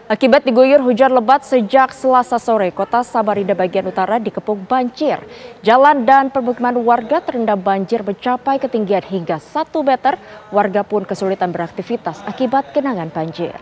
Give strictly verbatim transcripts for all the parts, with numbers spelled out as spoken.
Akibat diguyur hujan lebat sejak Selasa sore, kota Samarinda bagian utara dikepung banjir. Jalan dan permukiman warga terendam banjir mencapai ketinggian hingga satu meter. Warga pun kesulitan beraktivitas akibat genangan banjir.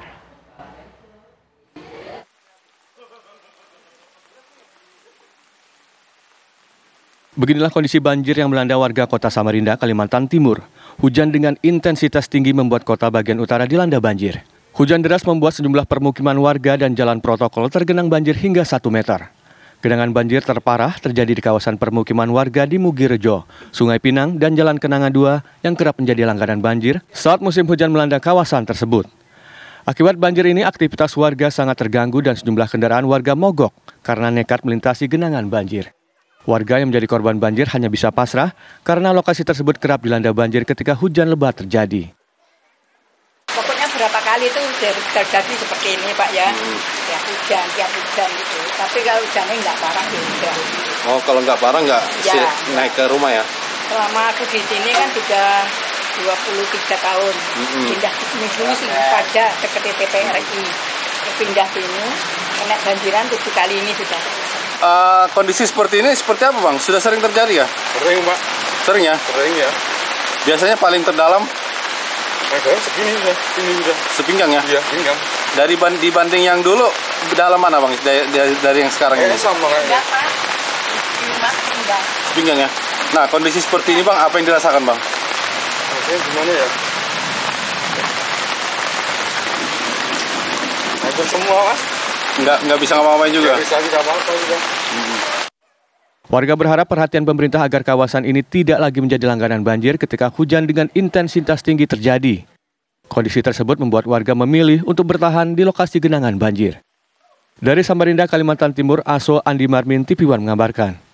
Beginilah kondisi banjir yang melanda warga kota Samarinda, Kalimantan Timur. Hujan dengan intensitas tinggi membuat kota bagian utara dilanda banjir. Hujan deras membuat sejumlah permukiman warga dan jalan protokol tergenang banjir hingga satu meter. Genangan banjir terparah terjadi di kawasan permukiman warga di Mugirejo, Sungai Pinang, dan Jalan Kenanga dua yang kerap menjadi langganan banjir saat musim hujan melanda kawasan tersebut. Akibat banjir ini, aktivitas warga sangat terganggu dan sejumlah kendaraan warga mogok karena nekat melintasi genangan banjir. Warga yang menjadi korban banjir hanya bisa pasrah karena lokasi tersebut kerap dilanda banjir ketika hujan lebat terjadi. Pokoknya berapa kali itu terjadi seperti ini Pak ya, hmm. ya hujan, tiap hujan gitu. Tapi kalau hujannya nggak parah ya udah. Oh kalau nggak parah nggak ya. naik ke rumah ya? Selama aku di sini kan sudah dua puluh tiga tahun, hmm. pindah sini dulu sih pada dekat T P R I. Pindah sini, kena banjiran tujuh kali ini sudah. Uh, kondisi seperti ini seperti apa Bang? Sudah sering terjadi ya? Sering Pak. Sering ya? Sering ya. Biasanya paling terdalam? Nah, segini ya, ini udah. Sepinggang ya? Iya, pinggang. Dari dibanding yang dulu, dalam mana Bang? Dari, dari, dari yang sekarang eh, ini? Sama kayaknya. Sepinggang ya? Nah, kondisi seperti ini Bang, apa yang dirasakan Bang? Oke, gimana ya? Hampir semua Mas. Nggak, nggak bisa ngapa-ngapain juga? Nggak bisa apa-apa juga. Hmm. Warga berharap perhatian pemerintah agar kawasan ini tidak lagi menjadi langganan banjir ketika hujan dengan intensitas tinggi terjadi. Kondisi tersebut membuat warga memilih untuk bertahan di lokasi genangan banjir. Dari Samarinda, Kalimantan Timur, Aso Andi Marmin, T V One mengabarkan.